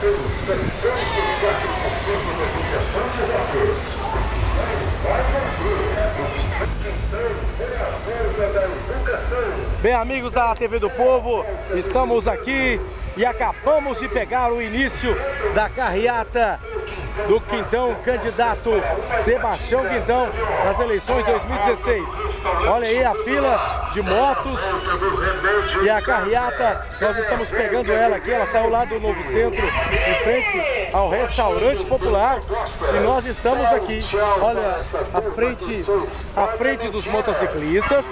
Bem, amigos da TV do Povo, estamos aqui e acabamos de pegar o início da carreata do Quintão, candidato Sebastião Quintão, nas eleições 2016. Olha aí a fila de motos e a carreata, nós estamos pegando ela aqui, ela saiu lá do Novo Centro, em frente ao Restaurante Popular, e nós estamos aqui, olha, à frente dos motociclistas.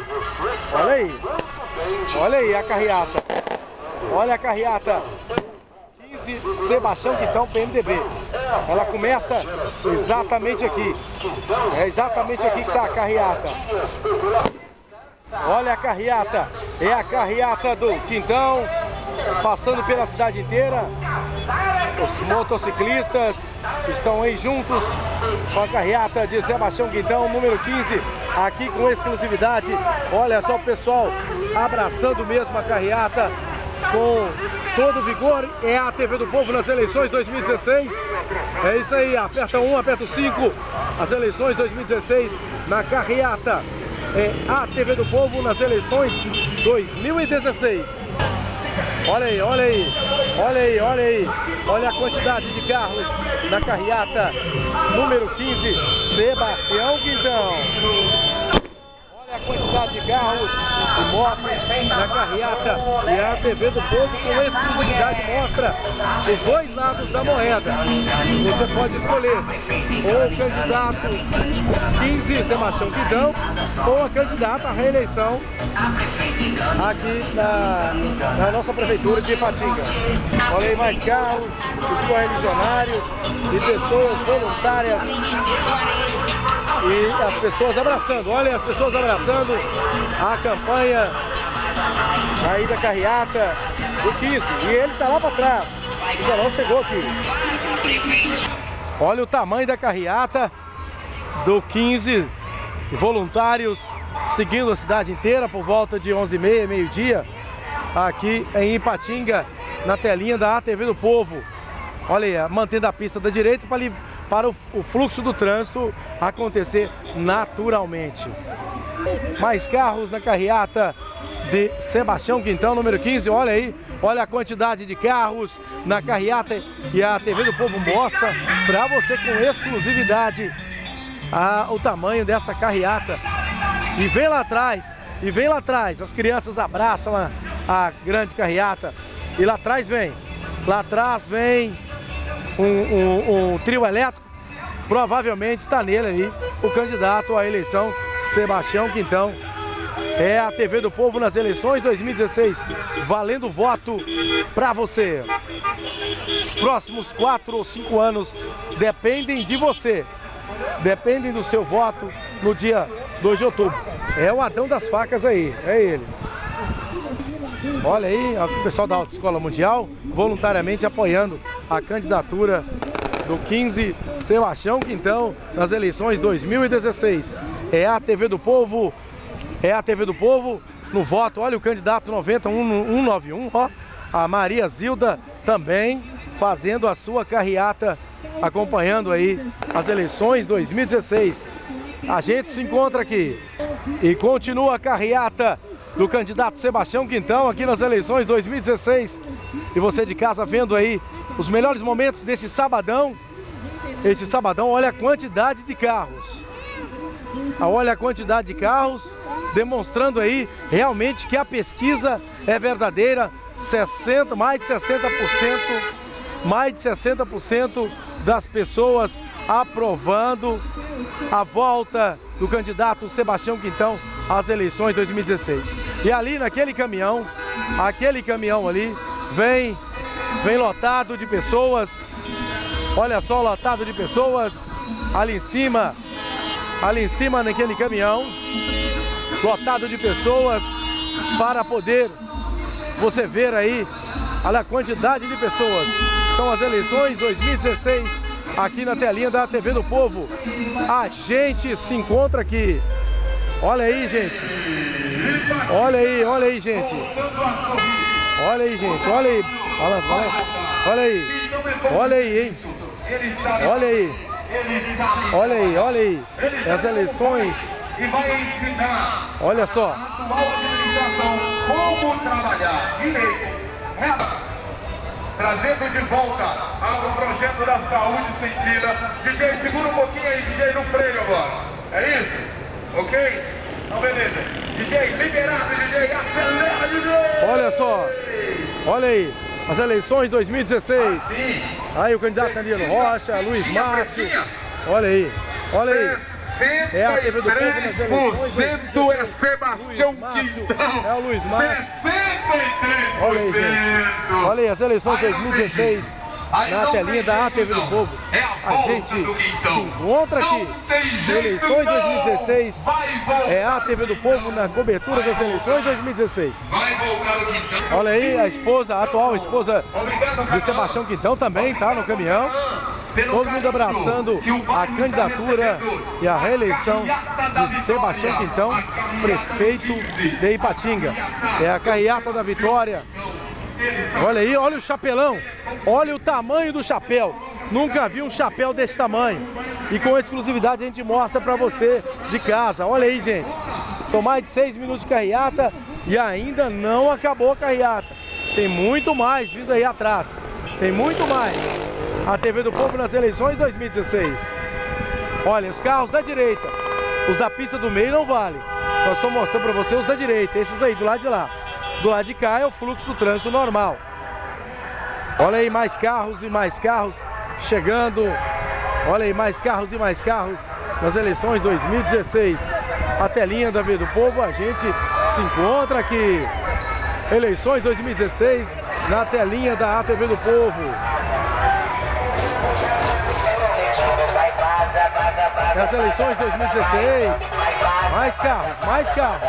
Olha aí a carreata, olha a carreata. Sebastião Quintão, PMDB. Ela começa exatamente aqui. É exatamente aqui que está a carreata. Olha a carreata. É a carreata do Quintão, passando pela cidade inteira. Os motociclistas estão aí juntos com a carreata de Sebastião Quintão, número 15, aqui com exclusividade. Olha só o pessoal abraçando mesmo a carreata com todo vigor. É a TV do Povo nas eleições 2016. É isso aí, aperta 1, aperta o 5. As eleições 2016 na carreata. É a TV do Povo nas eleições 2016. Olha aí, olha aí, olha aí, olha aí. Olha a quantidade de carros na carreata número 15, Sebastião Quintão. A quantidade de carros e motos na carreata, e a TV do Povo com exclusividade mostra os dois lados da moeda. Você pode escolher ou o candidato 15, Sebastião Quintão, ou a candidata à reeleição aqui na nossa prefeitura de Ipatinga. Olha aí mais carros, os correligionários e pessoas voluntárias. E as pessoas abraçando, olha as pessoas abraçando a campanha aí da carreata do 15. E ele tá lá para trás, ainda não chegou aqui. Olha o tamanho da carreata do 15, voluntários seguindo a cidade inteira por volta de 11h30, meio-dia, aqui em Ipatinga, na telinha da ATV do Povo. Olha aí, mantendo a pista da direita para o fluxo do trânsito acontecer naturalmente. Mais carros na carreata de Sebastião Quintão, número 15, olha aí, olha a quantidade de carros na carreata, e a TV do Povo mostra para você com exclusividade o tamanho dessa carreata. E vem lá atrás, as crianças abraçam a grande carreata, e lá atrás vem um trio elétrico, provavelmente está nele ali o candidato à eleição, Sebastião Quintão. É a TV do Povo nas eleições 2016, valendo voto para você. Os próximos 4 ou 5 anos dependem de você, dependem do seu voto no dia 2 de outubro. É o Adão das Facas aí, é ele. Olha aí, o pessoal da Autoescola Mundial voluntariamente apoiando a candidatura do 15, Sebastião Quintão, nas eleições 2016. É a TV do Povo, é a TV do Povo no voto. Olha o candidato 90191, ó, a Maria Zilda também fazendo a sua carreata, acompanhando aí as eleições 2016. A gente se encontra aqui e continua a carreata do candidato Sebastião Quintão aqui nas eleições 2016. E você de casa vendo aí os melhores momentos desse sabadão. Esse sabadão, olha a quantidade de carros. Olha a quantidade de carros, demonstrando aí realmente que a pesquisa é verdadeira. Mais de 60% das pessoas aprovando a volta do candidato Sebastião Quintão às eleições 2016. E ali naquele caminhão, ali, vem lotado de pessoas. Olha só, lotado de pessoas ali em cima naquele caminhão, lotado de pessoas para poder você ver aí, olha a quantidade de pessoas. São as eleições 2016 aqui na telinha da TV do Povo. A gente se encontra aqui. Olha aí, gente. Olha aí, gente. Olha aí, gente. Olha aí. Olha aí. Olha aí, hein? Olha aí. Olha aí, olha aí. As eleições. Olha só. Como trabalhar direito, trazendo de volta ao projeto da saúde sem fila. DJ, segura um pouquinho aí, DJ, no freio agora. É isso? Ok? Então, beleza. DJ, liberado, DJ, acelera, DJ! Olha só. Olha aí. As eleições 2016. Aí o candidato Danilo Rocha, Luiz Márcio. Olha aí. Olha aí. É a TV do Povo nas eleições 63% é Sebastião Quintão. É o Luiz Márcio. 63%. Olha aí, gente. Olha aí, as eleições 2016 na telinha da ATV do Povo. A gente se encontra aqui. Eleições 2016 é a ATV do Povo na cobertura das eleições 2016. Olha aí, a esposa, a atual esposa de Sebastião Quintão também tá no caminhão. Todo mundo abraçando a candidatura e a reeleição de Sebastião Quintão, prefeito de Ipatinga. É a carreata da vitória. Olha aí, olha o chapelão. Olha o tamanho do chapéu. Nunca vi um chapéu desse tamanho. E com exclusividade a gente mostra pra você de casa. Olha aí, gente. São mais de 6 minutos de carreata e ainda não acabou a carreata. Tem muito mais vindo aí atrás. Tem muito mais. A TV do Povo nas eleições 2016. Olha, os carros da direita. Os da pista do meio não vale. Nós estamos mostrando para você os da direita. Esses aí, do lado de lá. Do lado de cá é o fluxo do trânsito normal. Olha aí, mais carros e mais carros chegando. Olha aí, mais carros e mais carros nas eleições 2016. A telinha da TV do Povo, a gente se encontra aqui. Eleições 2016 na telinha da ATV do Povo. Nas eleições 2016, mais carros, mais carros.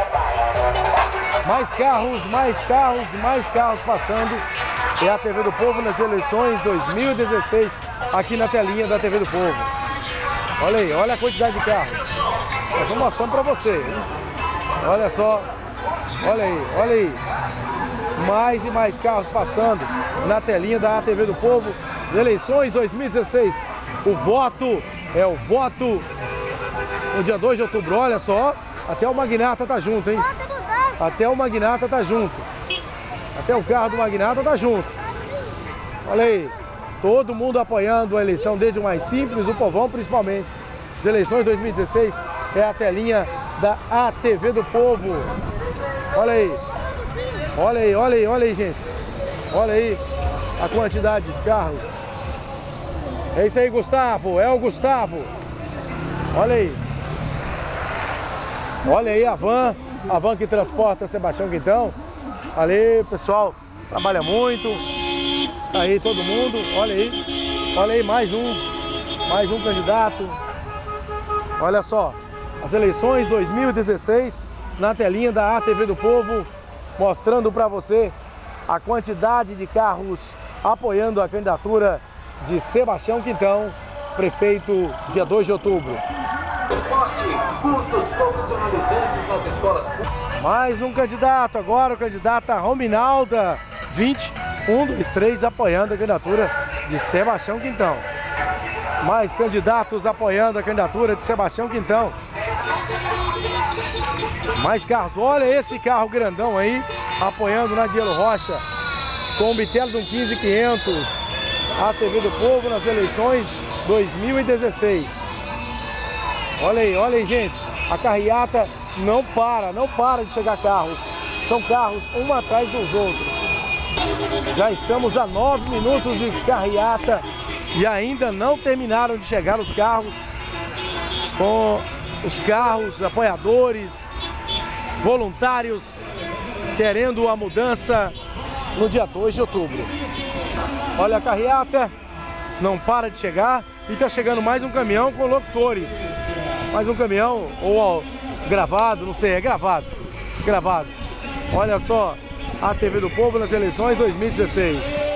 Mais carros, mais carros, mais carros passando. É a TV do Povo nas eleições 2016, aqui na telinha da TV do Povo. Olha aí, olha a quantidade de carros. Nós vamos mostrando pra você, hein? Olha só, olha aí, olha aí. Mais e mais carros passando na telinha da ATV do Povo. Eleições 2016. O voto é o voto no dia 2 de outubro. Olha só, até o Magnata tá junto, hein? Até o Magnata tá junto. Até o carro do Magnata tá junto. Olha aí, todo mundo apoiando a eleição, desde o mais simples, o povão principalmente. As eleições 2016 é a telinha da ATV do Povo. Olha aí. Olha aí, olha aí, olha aí, gente. Olha aí a quantidade de carros. É isso aí, Gustavo. É o Gustavo. Olha aí. Olha aí a van que transporta Sebastião Quintão. Ali, pessoal, trabalha muito. Aí todo mundo, olha aí, mais um candidato. Olha só, as eleições 2016 na telinha da ATV do Povo, mostrando para você a quantidade de carros apoiando a candidatura de Sebastião Quintão, prefeito, dia 2 de outubro. Esporte, cursos profissionalizantes nas escolas públicas. Mais um candidato, agora o candidato Rominalda, 20, 1, 2, 3, apoiando a candidatura de Sebastião Quintão. Mais candidatos apoiando a candidatura de Sebastião Quintão. Mais carros, olha esse carro grandão aí, apoiando Nadielo Rocha, com o bitelo de um 15500. A TV do Povo nas eleições 2016. Olha aí, gente. A carreata não para de chegar carros. São carros um atrás dos outros. Já estamos a 9 minutos de carreata e ainda não terminaram de chegar os carros. Com os carros, apoiadores, voluntários, querendo a mudança no dia 2 de outubro. Olha a carreata, não para de chegar e está chegando mais um caminhão com locutores. Mais um caminhão, ou gravado, não sei, é gravado. Olha só, a TV do Povo nas eleições 2016.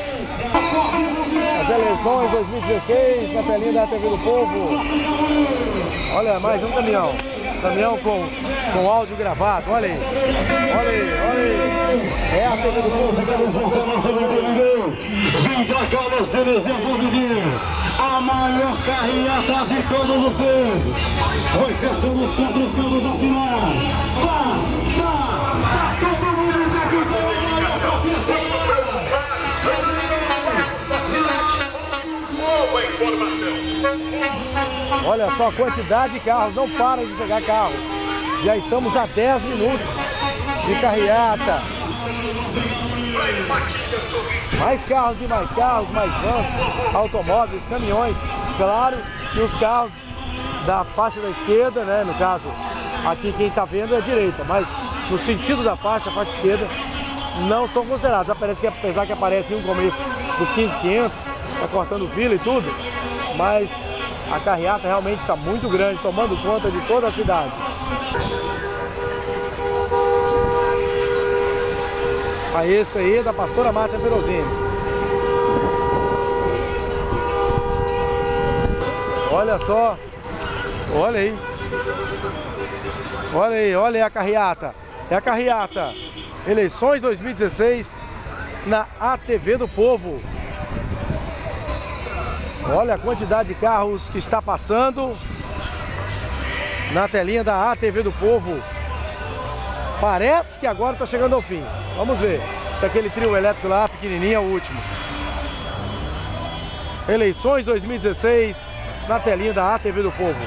As eleições 2016 na telinha da TV do Povo. Olha, mais um caminhão. Caminhão com áudio gravado, olha aí. Olha aí. É a TV do Povo. Vamos eleger a maior carreata de todos os tempos. Foi fechando os 4 campos acima. Todo mundo aqui Boa informação. Olha só a quantidade de carros, não para de chegar carros. Já estamos a 10 minutos de carreata. Mais carros e mais carros, mais vans, automóveis, caminhões. Claro que os carros da faixa da esquerda, né, no caso, aqui quem está vendo é a direita, mas no sentido da faixa esquerda, não estão considerados. Apesar que aparece no começo do 15.500, está cortando fila e tudo, mas a carreata realmente está muito grande, tomando conta de toda a cidade. Aí esse aí é da pastora Márcia Perosini. Olha só, olha aí. Olha aí, olha aí a carreata. É a carreata Eleições 2016 na ATV do Povo. Olha a quantidade de carros que está passando na telinha da ATV do Povo. Parece que agora está chegando ao fim. Vamos ver se aquele trio elétrico lá, pequenininho, é o último. Eleições 2016 na telinha da ATV do Povo.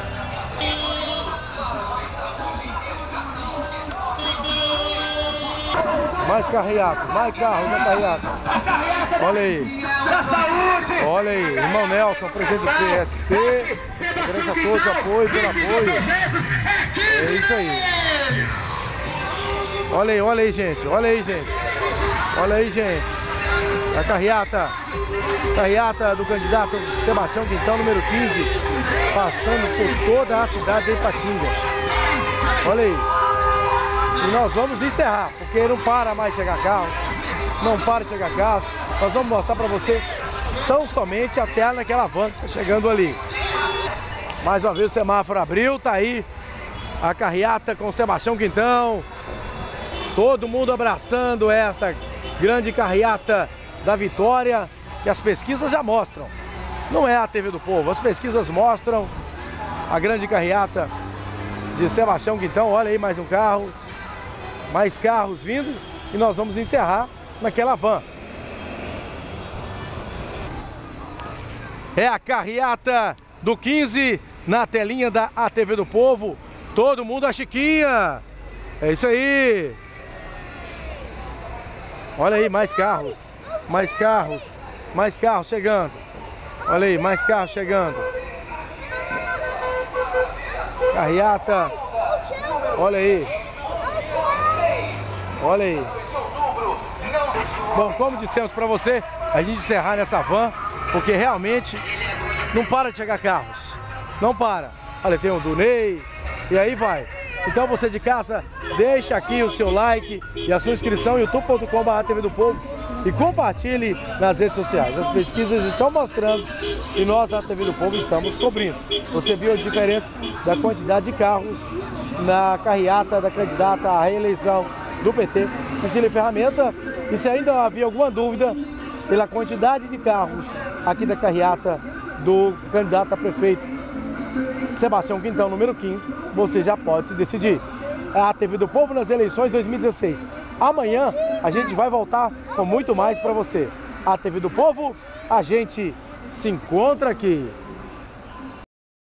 Mais carreata, mais carros na carreata. Olha aí. Olha aí, irmão Nelson, presidente do PSC. Agradeço a todos o apoio, pelo apoio. É isso aí. Olha aí, gente. Olha aí, gente. Olha aí, gente. A carreata do candidato Sebastião Quintão, número 15, passando por toda a cidade de Ipatinga. Olha aí. E nós vamos encerrar, porque não para mais chegar carro. Não para de chegar carro. Nós vamos mostrar para você tão somente até naquela van que está chegando ali. Mais uma vez o semáforo abriu, tá aí a carreata com o Sebastião Quintão. Todo mundo abraçando esta grande carreata da vitória, que as pesquisas já mostram. Não é a TV do Povo, as pesquisas mostram a grande carreata de Sebastião Quintão. Olha aí mais um carro, mais carros vindo, e nós vamos encerrar naquela van. É a carreata do 15 na telinha da ATV do Povo. Todo mundo a Chiquinha. É isso aí. Olha aí, mais carros, mais carros, mais carros chegando. Olha aí, mais carros chegando. Carreata. Olha aí. Olha aí. Bom, como dissemos para você, a gente encerrar nessa van, porque realmente não para de chegar carros. Não para. Olha, tem o do Ney, e aí vai. Então você de casa, deixa aqui o seu like e a sua inscrição em youtube.com/TV do Povo e compartilhe nas redes sociais. As pesquisas estão mostrando e nós da TV do Povo estamos cobrindo. Você viu a diferença da quantidade de carros na carreata da candidata à reeleição do PT, Cecília Ferramenta. E se ainda havia alguma dúvida pela quantidade de carros aqui da carreata do candidato a prefeito Sebastião Quintão, número 15, você já pode se decidir. É a TV do Povo nas eleições 2016. Amanhã a gente vai voltar com muito mais para você. A TV do Povo, a gente se encontra aqui.